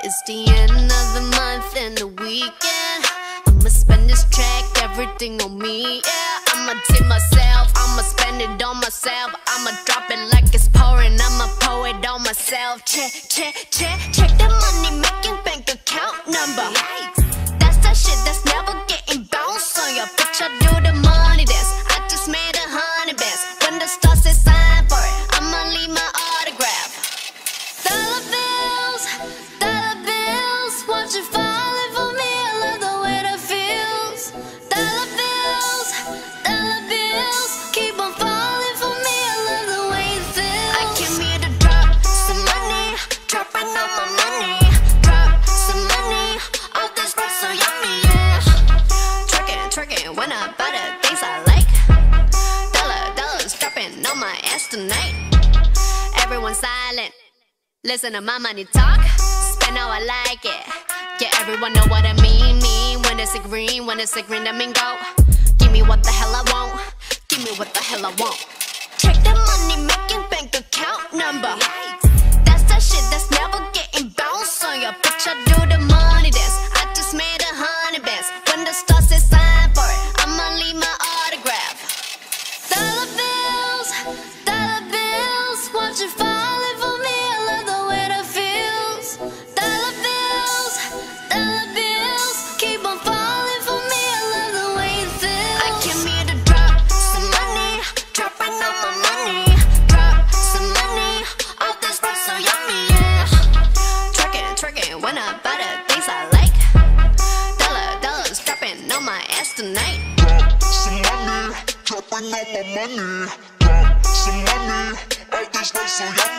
It's the end of the month and the weekend. I'ma spend this track, everything on me, yeah. I'ma tip myself, I'ma spend it on myself. I'ma drop it like it's pouring, I'ma pour it on myself. Check the money making bank account number. That's that shit that's never getting bounced on your bitch. I do the money dance, I just made 100 bands. When the star says sign for it, I'ma leave my autograph. Dollar bills, watch it falling for me. I love the way that feels. Dollar bills, keep on falling for me. I love the way it feels. I came here to drop some money, dropping all my money. Drop some money, all this stuff so yummy, yeah. Twerking when I buy the things I like. Dollars dropping on my ass tonight. Everyone silent, listen to my money talk. Spend how I like it. Yeah, everyone know what I mean. When it's a green, that mean go. Give me what the hell I want. Give me what the hell I want. Check the money making bank account number. That's that shit that's never getting bounced on your bitch. I do the money dance, I just made 100 bands. When the star says sign for it, I'ma leave my autograph. Dollar bills, watch it falling for me. I love the way that feels. Dollar bills, keep on falling for me. I love the way it feels. I came here to drop some money, dropping all my money. Drop some money, all this stuff so yummy, yeah. Twerking when I buy the things I like. Dollars dropping on my ass tonight. Drop some money, dropping all my money. Drop some money, all this stuff so yummy.